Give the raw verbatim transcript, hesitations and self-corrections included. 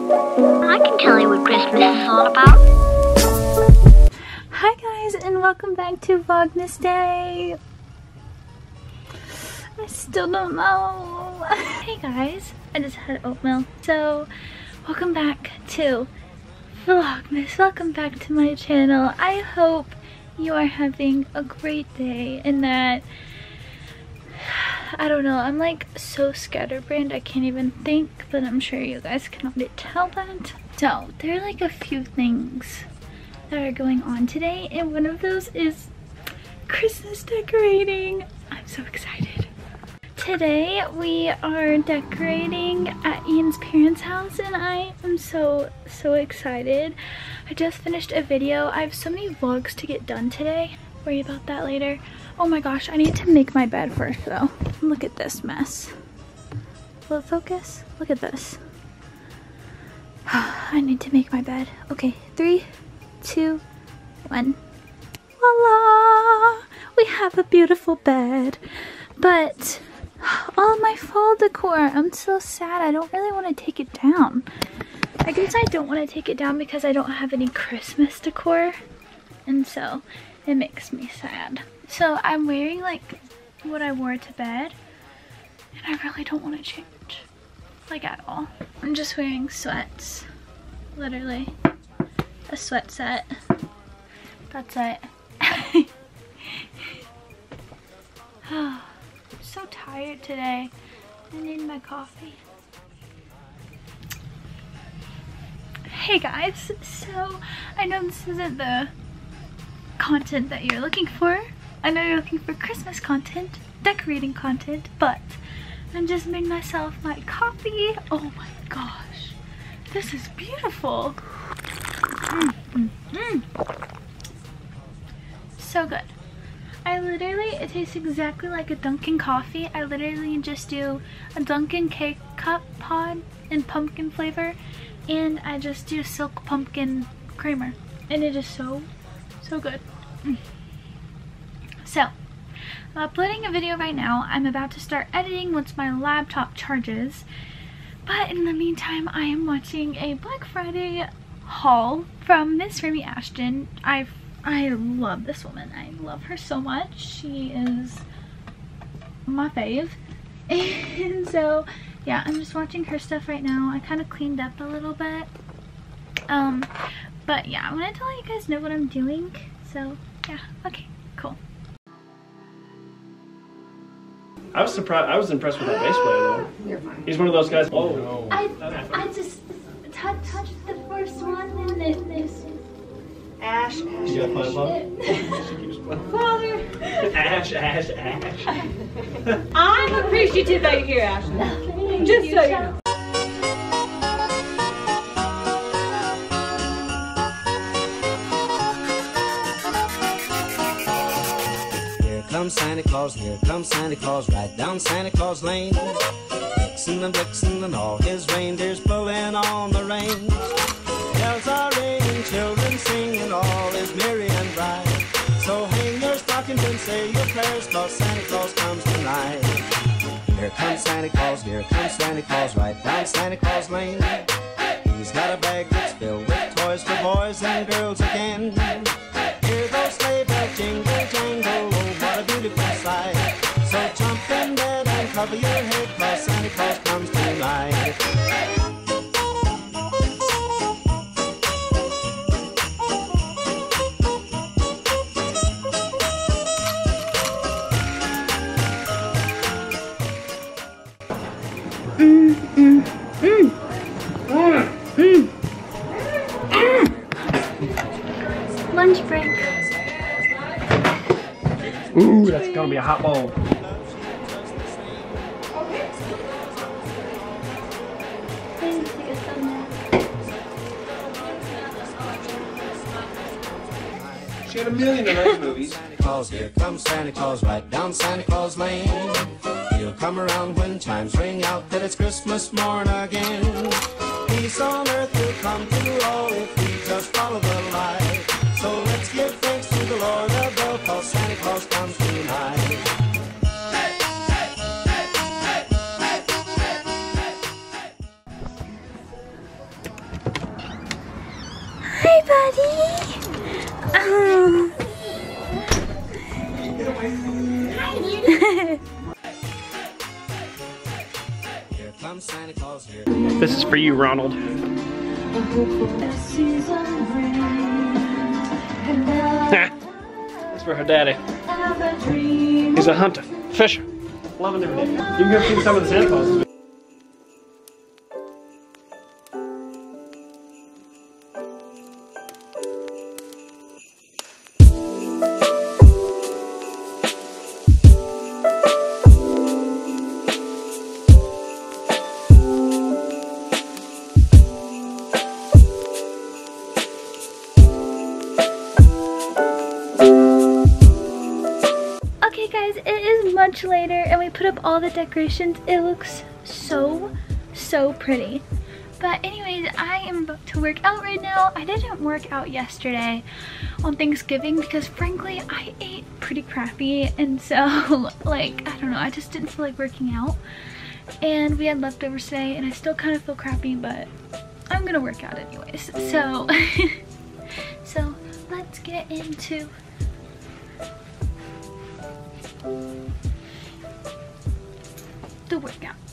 I can tell you what Christmas is all about. Hi guys, and welcome back to Vlogmas Day. I still don't know. Hey guys, I just had oatmeal. So, welcome back to Vlogmas. Welcome back to my channel. I hope you are having a great day and that, I don't know, I'm like so scatterbrained I can't even think, but I'm sure you guys can already tell that. So there are like a few things that are going on today, and one of those is Christmas decorating. I'm so excited. Today we are decorating at Ian's parents' house and I am so so excited. I just finished a video. I have so many vlogs to get done today. Worry about that later. Oh my gosh, I need to make my bed first though. Look at this mess. Will it focus? Look at this. I need to make my bed. Okay, three, two, one. Voila! We have a beautiful bed. But all my fall decor, I'm so sad. I don't really want to take it down. I guess I don't want to take it down because I don't have any Christmas decor. And so it makes me sad. So I'm wearing like what I wore to bed, and I really don't want to change, like at all. I'm just wearing sweats, literally a sweat set. That's it. I'm so tired today. I need my coffee. Hey guys, so I know this isn't the content that you're looking for. I know you're looking for Christmas content, decorating content, but I just made myself my coffee. Oh my gosh, this is beautiful. Mm, mm, mm. So good. I literally, it tastes exactly like a Dunkin' coffee. I literally just do a Dunkin' cake cup pod in pumpkin flavor, and I just do silk pumpkin creamer, and it is so, so good. Mm. So, I'm uploading a video right now. I'm about to start editing once my laptop charges. But in the meantime, I am watching a Black Friday haul from Miss Remy Ashton. I I love this woman. I love her so much. She is my fave. And so, yeah, I'm just watching her stuff right now. I kind of cleaned up a little bit. Um, but yeah, I wanted to let you guys know what I'm doing. So, yeah, okay, cool. I was surprised. I was impressed with that bass player though. You're fine. He's one of those guys. Oh no. I I just touched touched the first one and it this. Ash, Ash, You got Ash. fun, fun? Father. Ash, Ash, Ash. I'm appreciative that you're here, Ashley. Just so you know. Here comes Santa Claus, here comes Santa Claus, right down Santa Claus Lane. Vixen and Blitzen and all his reindeers pulling on the reins. Bells are ringing, children singing, all is merry and bright. So hang your stockings and say your prayers, cause Santa Claus comes tonight. Here comes Santa Claus, here comes Santa Claus, right down Santa Claus Lane. He's got a bag that's filled with toys for boys and girls again. Hear those sleigh bells jingle, jangle, oh what a beautiful sight. So jump in bed and cover your head, cause Santa Claus comes tonight. Mm, mm, mm. Mm. Mm. Lunch break. Ooh, that's gonna be a hot bowl. She had a million of those movies. Santa Claus, here comes Santa Claus, right down Santa Claus Lane. He'll come around when chimes ring out that it's Christmas morn again. Peace on earth will come to all if we just follow the light. So let's give thanks to the Lord above, cause Santa Claus comes tonight. buddy. Oh. Here comes Santa Claus, here. This is for you, Ronald. That's for her daddy. He's a hunter, fisher, loving every day. You can go see some of the Santa Clauses. Okay guys, it is much later and we put up all the decorations. It looks so, so pretty. But anyways, I am about to work out right now. I didn't work out yesterday on Thanksgiving because frankly, I ate pretty crappy. And so, like, I don't know, I just didn't feel like working out. And we had leftovers today and I still kind of feel crappy, but I'm gonna work out anyways. So, so let's get into the workout.